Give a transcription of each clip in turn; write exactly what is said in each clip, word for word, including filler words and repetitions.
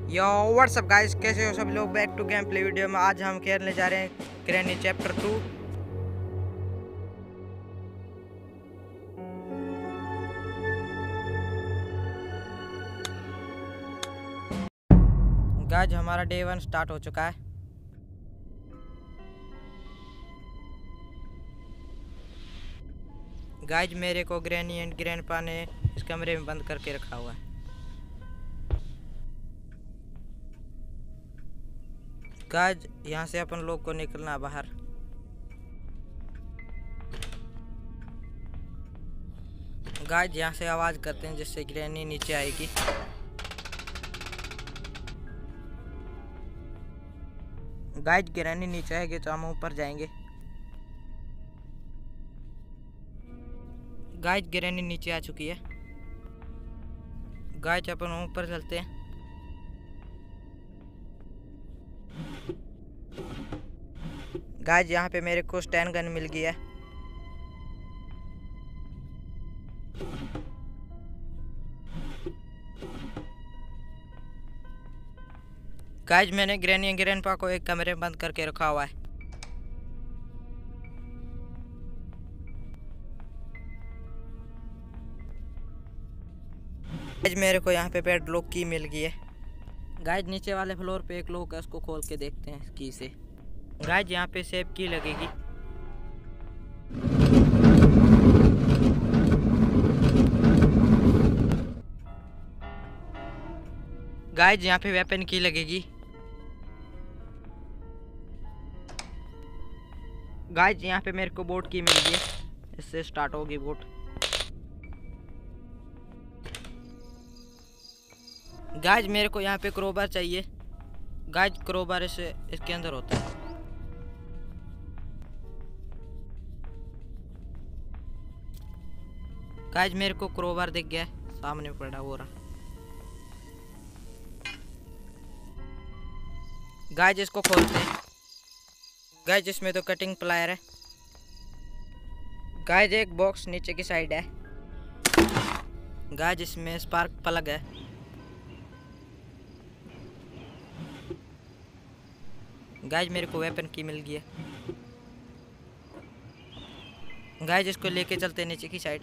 यो WhatsApp guys, कैसे हो सब लोग। Back to game play video में आज हम खेलने जा रहे हैं ग्रैनी चैप्टर टू। गाइस हमारा डे वन स्टार्ट हो चुका है। गाइस मेरे को ग्रैनी एंड ग्रैंडपा ने इस कमरे में बंद करके रखा हुआ है। गाइस यहाँ से अपन लोग को निकलना बाहर। गाइस यहाँ से आवाज करते हैं जिससे ग्रैनी नीचे आएगी। गाइस ग्रैनी नीचे आएगी तो हम ऊपर जाएंगे। गाइस ग्रैनी नीचे आ चुकी है। गाइस अपन ऊपर चलते हैं। गाइस यहाँ पे मेरे को स्टैन गन मिल गई है। गाइस मैंने ग्रैनी एंड ग्रैंडपा को एक कमरे में बंद करके रखा हुआ है। गाइस मेरे को यहाँ पे बेड लॉक की मिल गई है। गाइस नीचे वाले फ्लोर पे एक लॉक है, उसको खोल के देखते हैं की से। गाइस यहाँ पे सेफ की लगेगी। गाइस यहाँ पे वेपन की लगेगी। गाइस यहाँ पे मेरे को बोट की मिल गई है, इससे स्टार्ट होगी बोट। गाइस मेरे को यहाँ पे क्रोबार चाहिए। गाइस क्रोबार इससे इसके अंदर होता है। गाइस मेरे को क्रोबार दिख गया है, सामने पड़ा हो रहा। गाइस इसको खोलते हैं। गाइस इसमें तो कटिंग प्लायर है। गाइस एक बॉक्स नीचे की साइड है। गाइस इसमें स्पार्क प्लग है। गाइस मेरे को वेपन की मिल गई है। गाइस इसको लेके चलते हैं नीचे की साइड।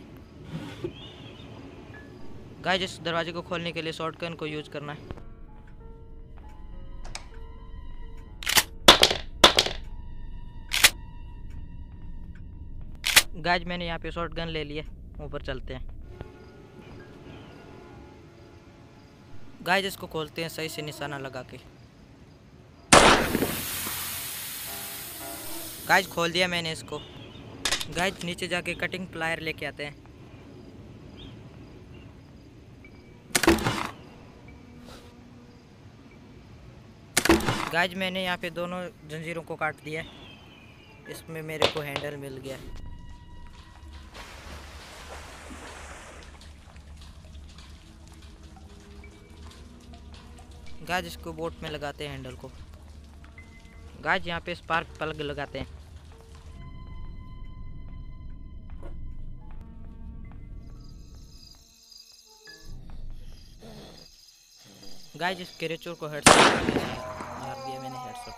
गाइस इस दरवाजे को खोलने के लिए शॉटगन को यूज करना है। गाइस मैंने यहाँ पे शॉटगन ले लिया, ऊपर चलते हैं। गाइस इसको खोलते हैं सही से निशाना लगा के। गाइस खोल दिया मैंने इसको। गाइस नीचे जाके कटिंग प्लायर लेके आते हैं। गाइस मैंने यहाँ पे दोनों जंजीरों को काट दिया। इसमें मेरे को हैंडल मिल गया। गाइस इसको बोट में लगाते हैं हैंडल को। गाइस यहाँ पे स्पार्क प्लग लगाते हैं। गाइस इस क्रिएचर को हेडशॉट मार दिया मैंने, हेडशॉट।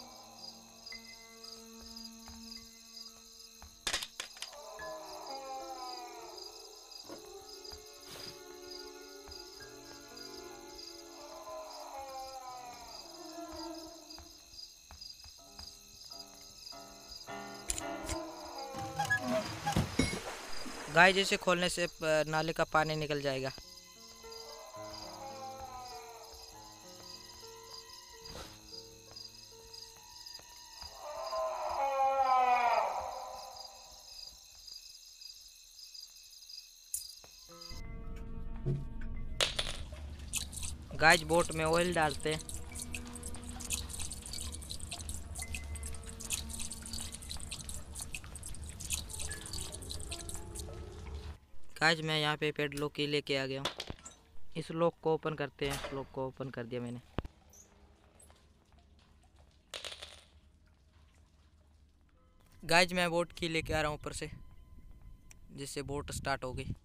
गाइस इसे खोलने से नाले का पानी निकल जाएगा। गाइस बोट में ऑयल डालते हैं। गाइस मैं यहाँ पे पेड लॉक की लेके आ गया हूँ। इस लॉक को ओपन करते हैं। इस लॉक को ओपन कर दिया मैंने। गाइस मैं बोट की लेके आ रहा हूँ ऊपर से, जिससे बोट स्टार्ट हो गई।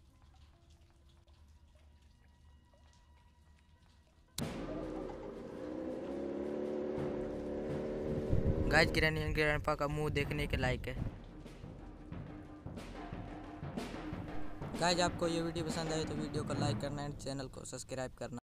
गाइस ग्रैनी एंड ग्रैंडपा का मुंह देखने के लायक है। गाइस आपको ये वीडियो पसंद आए तो वीडियो को लाइक करना एंड चैनल को सब्सक्राइब करना।